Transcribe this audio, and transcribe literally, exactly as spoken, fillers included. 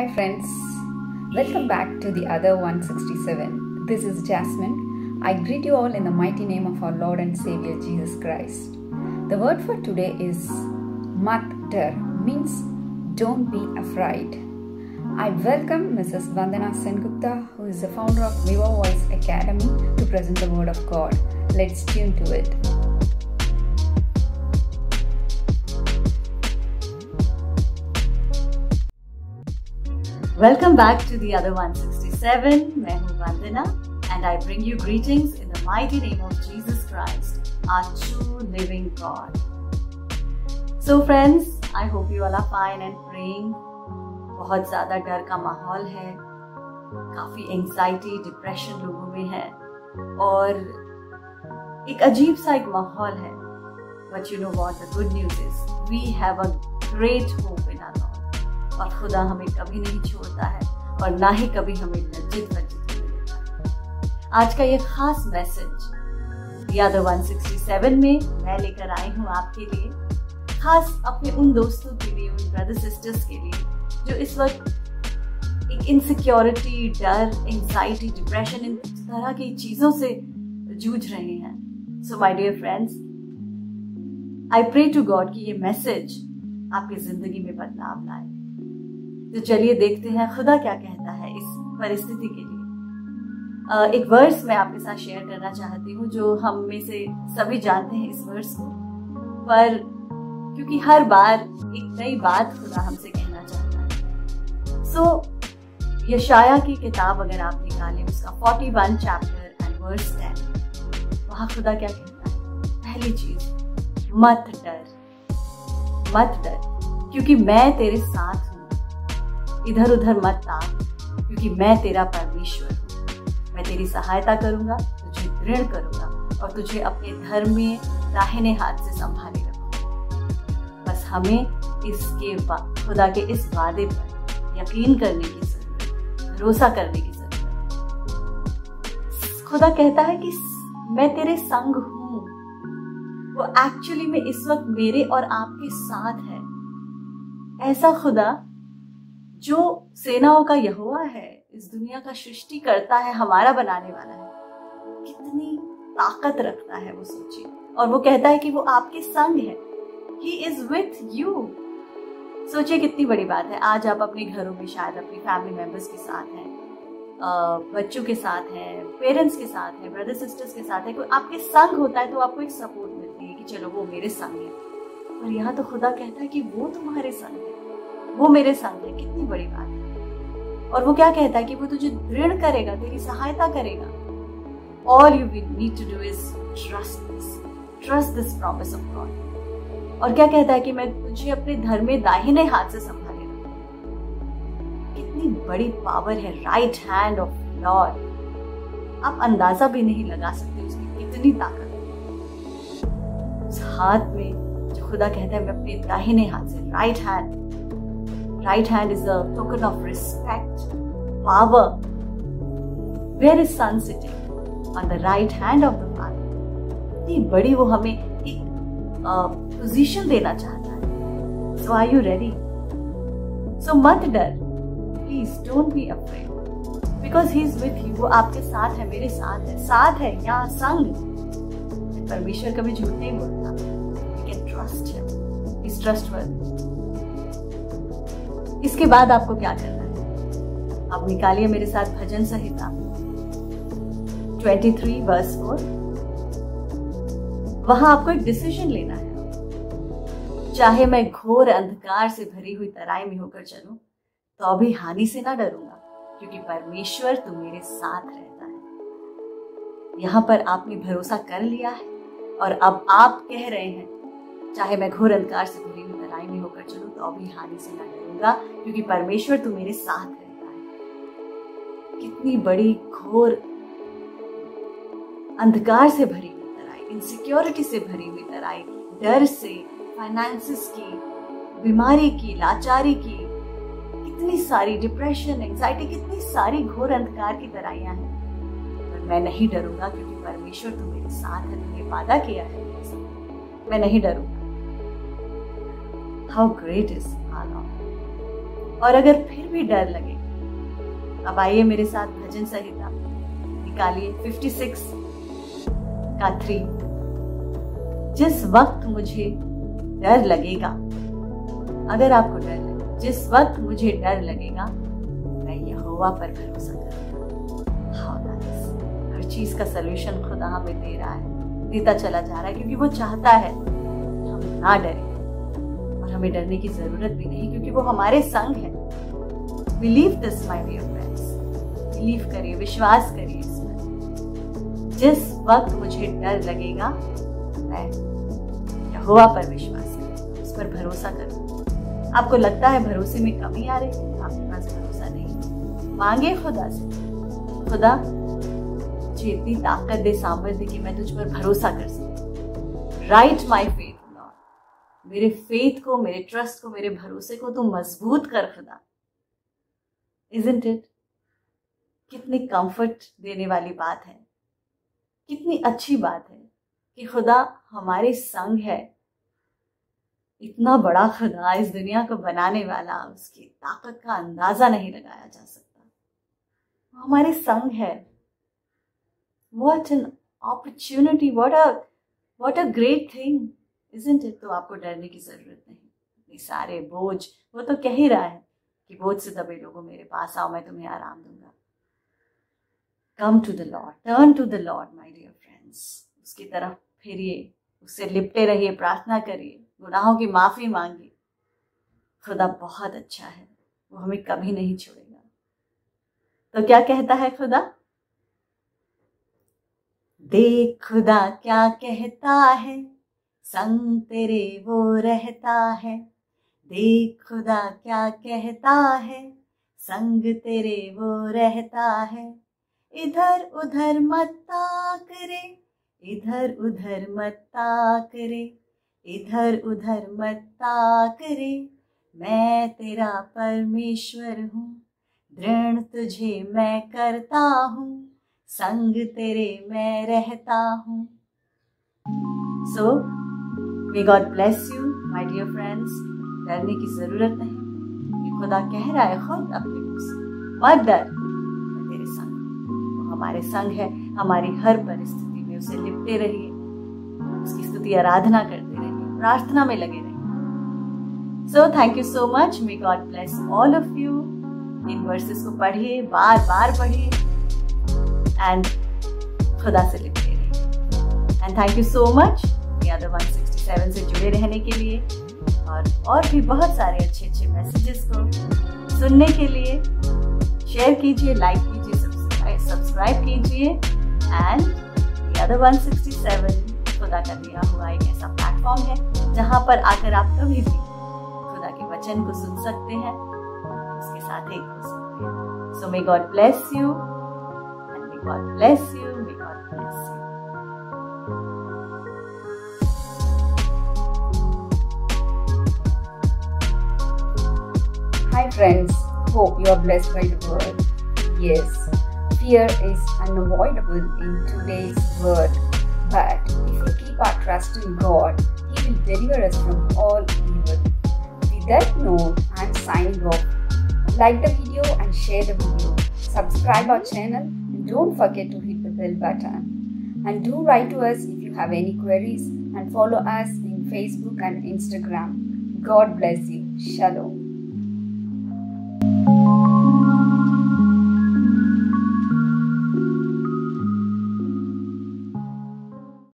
Hi friends, welcome back to the other one sixty-seven. This is Jasmine. I greet you all in the mighty name of our Lord and Savior Jesus Christ. The word for today is mat dar, means don't be afraid. I welcome Missus Vandana Sengupta, who is the founder of Viva Voice Academy, to present the word of God. Let's tune to it. Welcome back to the other one sixty-seven. मैं हूँ वंदना and I bring you greetings in the mighty name of Jesus Christ, our true living God. So friends, I hope you all are fine and praying. बहुत ज़्यादा डर का माहौल है, काफ़ी anxiety, depression लोगों में है और एक अजीब सा एक माहौल है. But you know what? The good news is we have a great hope in our Lord. और खुदा हमें कभी नहीं छोड़ता है और ना ही कभी हमें लज्जित वज्जित होने देता है. आज का ये खास मैसेज याद वन सिक्सटी सेवन में मैं लेकर आई हूँ आपके लिए, खास अपने उन दोस्तों के लिए, उन ब्रदर सिस्टर्स के लिए जो इस वक्त एक इनसिक्योरिटी, डर, एंजाइटी, डिप्रेशन, इन तरह की चीजों से जूझ रहे हैं. So my dear friends, I pray to God कि ये मैसेज आपकी जिंदगी में बदलाव लाए. तो चलिए देखते हैं खुदा क्या कहता है इस परिस्थिति के लिए. एक वर्स मैं आपके साथ शेयर करना चाहती हूँ जो हम में से सभी जानते हैं इस वर्स को, पर क्योंकि हर बार एक नई बात खुदा हमसे कहना चाहता है. सो so, यशाया की किताब अगर आप निकालें, उसका इकतालीस चैप्टर एंड वर्स टेन, वहां खुदा क्या कहता है? पहली चीज, मत डर, मत डर, क्योंकि मैं तेरे साथ हूँ. इधर उधर मत ताक, क्योंकि मैं तेरा परमेश्वर हूँ. मैं तेरी सहायता करूंगा, तुझे दृढ़ करूंगा और तुझे अपने धर्म में दाहिने हाथ से संभाले रखूंगा. बस हमें इसके खुदा के इस वादे पर यकीन करने की जरूरत, भरोसा करने की जरूरत. खुदा कहता है कि मैं तेरे संग हूँ. वो एक्चुअली में इस वक्त मेरे और आपके साथ है. ऐसा खुदा जो सेनाओं का यहोवा है, इस दुनिया का सृष्टि करता है, हमारा बनाने वाला है, कितनी ताकत रखता है वो सोचिए. और वो कहता है कि वो आपके संग है. He is with you. सोचिए कितनी बड़ी बात है. आज आप अपने घरों में शायद अपनी फैमिली मेंबर्स के साथ हैं, बच्चों के साथ हैं, पेरेंट्स के साथ हैं, ब्रदर सिस्टर्स के साथ है. कोई आपके संग होता है तो आपको एक सपोर्ट मिलती है कि चलो वो मेरे संग है. और यहाँ तो खुदा कहता है कि वो तुम्हारे संग है, वो मेरे संग है. कितनी बड़ी बात है. और वो क्या कहता है कि वो तुझे दृढ़ करेगा, तेरी सहायता करेगा. All you need to do is trust this, trust this promise of God. और क्या कहता है कि मैं तुझे अपने धर्म में दाहिने हाथ से संभाले रखूंगा. कितनी बड़ी पावर है राइट हैंड ऑफ लॉर्ड. आप अंदाजा भी नहीं लगा सकते उसकी कितनी ताकत है. उस हाथ में जो खुदा कहता है मैं अपने दाहिने हाथ से, right hand, right hand is a token of respect, power. Where is son sitting? On the right hand of the Father. इतनी बड़ी वो हमें एक पोजीशन uh, देना चाहता है. So are you ready? So मत डर, please don't be afraid, because he is with you. वो आपके साथ है, मेरे साथ है, साथ है यहाँ संग. परमेश्वर कभी झूठ नहीं बोलता. We can trust him. He is trustworthy. इसके बाद आपको क्या करना है? आप निकालिए मेरे साथ भजन संहिता तेईस वर्स फोर. वहां आपको एक डिसीजन लेना है. चाहे मैं घोर अंधकार से भरी हुई तराई में होकर चलूं, तो भी हानि से ना डरूंगा, क्योंकि परमेश्वर तो मेरे साथ रहता है. यहां पर आपने भरोसा कर लिया है और अब आप कह रहे हैं, चाहे मैं घोर अंधकार से भरी हुई तराई में होकर चलूं, तो भी हानि से ना डरूंगा, क्योंकि परमेश्वर तो मेरे साथ रहता है. कितनी बड़ी घोर अंधकार से भरी हुई तराई, इनसिक्योरिटी से भरी हुई तराई, डर से, फाइनेंसेस की, बीमारी की, लाचारी की, कितनी सारी डिप्रेशन, एंजाइटी, कितनी सारी घोर अंधकार की तराइयां हैं. पर मैं नहीं डरूंगा, क्योंकि परमेश्वर तो मेरे साथ है. तुमने वादा किया है, मैं नहीं डरूंगा. How great is our Lord. और अगर फिर भी डर लगे, अब आइए मेरे साथ भजन संहिता निकालिए छप्पन का थ्री। जिस वक्त मुझे डर लगेगा, अगर आपको डर लगे, जिस वक्त मुझे डर लगेगा मैं यहोवा पर भरोसा करूंगा। हाँ गाइस, हर चीज का सलूशन खुदा हमें दे रहा है, देता चला जा रहा है, क्योंकि वो चाहता है हम ना डरें, और हमें डरने की जरूरत भी नहीं, क्योंकि वो हमारे संग है। Believe this my dear friends, believe करिए, विश्वास करिए इस पर। जिस वक्त मुझे डर लगेगा मैं यहोवा पर विश्वास करूं, उस पर भरोसा करूं। आपको लगता है भरोसे में कमी आ रही है, आपके पास भरोसा नहीं, मांगे खुदा से, खुदा मुझे इतनी ताकत दे, सामर्थ्य कि मैं तुझ पर भरोसा कर सकूं। राइट माय फेथ लॉर्ड, मेरे फेथ को, मेरे ट्रस्ट को, मेरे भरोसे को तू मजबूत कर खुदा। Isn't it? कितनी कंफर्ट देने वाली बात है, कितनी अच्छी बात है कि खुदा हमारे संग है। इतना बड़ा खुदा, इस दुनिया को बनाने वाला, उसकी ताकत का अंदाजा नहीं लगाया जा सकता। वो हमारे संग है। What an opportunity, what a what a great thing, isn't it? तो आपको डरने की जरूरत नहीं। इतने सारे बोझ, वो तो कह ही रहा है कि बोझ से दबे लोगों मेरे पास आओ, मैं तुम्हें आराम दूंगा। Come to the Lord, turn to the Lord my dear friends. उसकी तरफ फिरिए, उससे लिपटे रहिए, प्रार्थना करिए, गुनाहों की माफी मांगिए। खुदा बहुत अच्छा है, वो हमें कभी नहीं छोड़ेगा। तो क्या कहता है खुदा? देख खुदा क्या कहता है, संग तेरे वो रहता है। देख खुदा क्या कहता है, संग तेरे वो रहता है। इधर उधर मत ताक रे, इधर उधर मत ताक रे, इधर उधर मत ताक रे। मैं तेरा परमेश्वर हूँ, दृढ़ तुझे मैं करता हूँ, संग तेरे मैं रहता हूँ। So may God bless you my dear friends. डरने की जरूरत नहीं, ये खुदा कह रहा है खुद अपने मुंह से, मत डर, मैं तेरे संग हूं। वो हमारे संग है, हमारी हर परिस्थिति में उसे लिपटे रहिए, उसकी स्तुति आराधना करते रहिए, प्रार्थना में लगे रहिए। So thank you so much, may God bless all of you. इन वर्सेस को पढ़िए, बार बार पढ़िए एंड खुदा से लिपटे रहिए। And thank you so much The Other one sixty seven से जुड़े रहने के लिए, और और भी बहुत सारे अच्छे अच्छे मैसेजेस को सुनने के लिए शेयर कीजिए, लाइक कीजिए, सब्सक्राइब कीजिए। And The Other one sixty seven खुदा का दिया हुआ एक ऐसा प्लेटफॉर्म है जहां पर आकर आप कभी भी खुदा के वचन को सुन सकते हैं, उसके साथ एक हो सकते हैं। So may God bless you and may God bless you, may God bless you. Hi friends, hope you are blessed by the word. Yes, fear is unavoidable in today's world, but if we keep our trust in God, He will deliver us from all evil. With that note, I am signing off. Like the video and share the video. Subscribe our channel and don't forget to hit the bell button. And do write to us if you have any queries, and follow us in Facebook and Instagram. God bless you. Shalom.